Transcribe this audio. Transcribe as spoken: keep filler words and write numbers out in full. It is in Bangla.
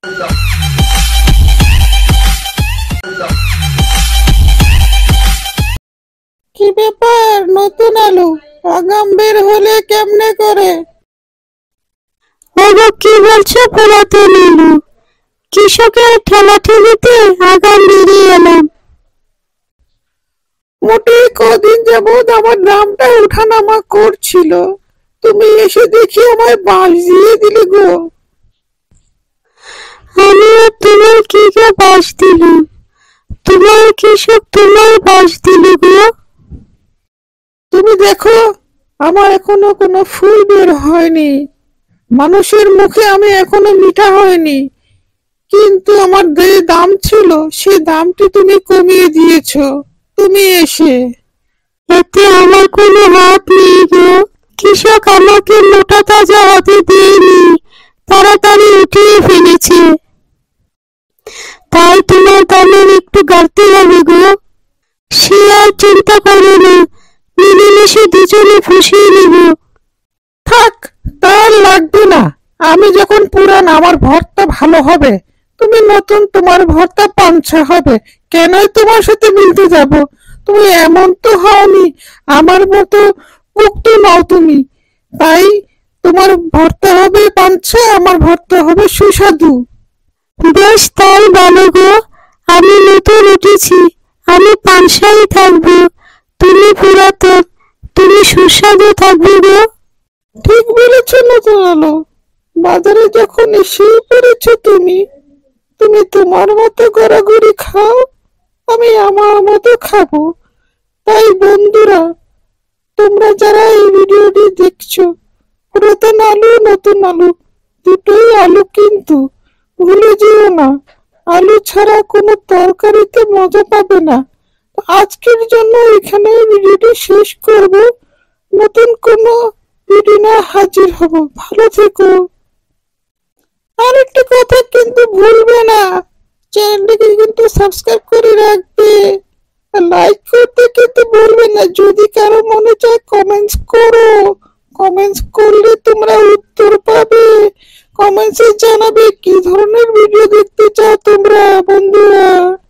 কি ব্যাপার নতুন আলু, আগাম বের হলে কেমনে করে? ওগো কি বলছো পুরাতন আলু? কৃষকের ঠেলাঠেলিতে আগাম বেরিয়ে এলাম। মোটে কদিন যাবৎ আমার দামটা ওঠানামা করছিল, তুমি এসে দেখি আমায় বাঁশ দিয়ে দিলে গো। আমি আর তোমার কি গো বাঁশ দিলাম? তোমার কৃষক তোমার বাঁশ দিল গো। তুমি দেখো আমার এখনো কোনো ফুল বের হয়নি, মানুষের মুখে আমি এখনো মিঠা হয়নি, কিন্তু আমার যে দাম ছিল সে দামটি তুমি কমিয়ে দিয়েছো তুমি এসে। এতে আমার কোনো হাত নেই গো। কৃষক আমাকে মোটা তাজা হতে দেয়নি, তাড়াতাড়ি উঠিয়ে ফেলেছে। তাই তোমার দামের একটু বাড়তে হবে গো। সে আর চিন্তা করো না, মিলেমিশে দুজনে ফুসিয়ে নেব। থাক, তার লাগবে না। আমি যখন পুরান আমার ভর্তা ভালো হবে, তুমি নতুন তোমার ভর্তা পাঞ্ছা হবে, কেনই তোমার সাথে মিলতে যাব? তুমি এমন তো হওনি, আমার মতো পোক্ত নও তুমি। তাই তোমার ভর্তা হবে পাঞ্ছা, আমার ভর্তা হবে সুস্বাদু। বেশ তাই বলো গো। আমি নতুন উঠেছি, আমি পানসাই থাকবো, তুমি পুরাতন, তুমি সুস্বাদু থাকবে গো। ঠিক বলেছ নতুন আলো, বাজারে যখন এসেই পড়েছো তুমি, তুমি তোমার মতো গড়াগড়ি খাও, আমি আমার মতো খাবো। তাই বন্ধুরা, তোমরা যারা এই ভিডিওটি দেখছো, পুরাতন আলু নতুন আলু দুটোই আলু, কিন্তু ভুলে যেও না আলু ছাড়া কোনো তরকারিতে মজা পাবে না। আজকের জন্য এখানে ভিডিওটি শেষ করব, নতুন কোনো ভিডিও নিয়ে হাজির হব। ভালো থেকো। আর একটা কথা কিন্তু ভুলবে না, চ্যানেলটিকে কিন্তু সাবস্ক্রাইব করে রাখবে, লাইক করতে কিন্তু ভুলবে না। যদি কারো মনে চায় কমেন্টস করো, কমেন্টস করলে তোমরা উত্তর পাবে। কমেন্টসে জানাবে কি ধরনের ভিডিও দেখতে চাও তোমরা বন্ধুরা।